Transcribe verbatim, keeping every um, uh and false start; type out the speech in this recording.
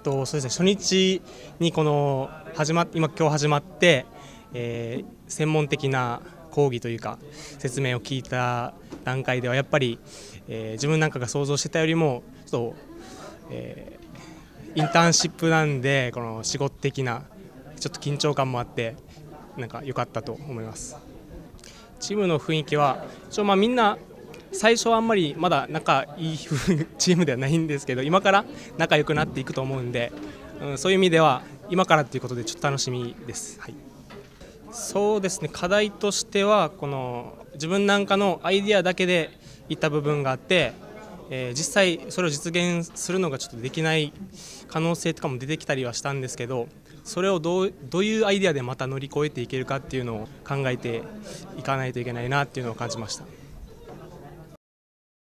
とそうですね、初日にこの始まっ今今日始まって、えー、専門的な講義というか説明を聞いた段階ではやっぱり、えー、自分なんかが想像してたよりもちょっと、えー、インターンシップなんでこの仕事的なちょっと緊張感もあってなんか良かったと思います。チームの雰囲気は一応まあみんな最初はあんまりまだ仲いいチームではないんですけど今から仲良くなっていくと思うんで、うん、そういう意味では今からということでちょっと楽しみです。はい、そうですね、課題としてはこの自分なんかのアイディアだけでいった部分があって、えー、実際それを実現するのがちょっとできない可能性とかも出てきたりはしたんですけど、それをどう、どういうアイデアでまた乗り越えていけるかっていうのを考えていかないといけないなっていうのを感じました。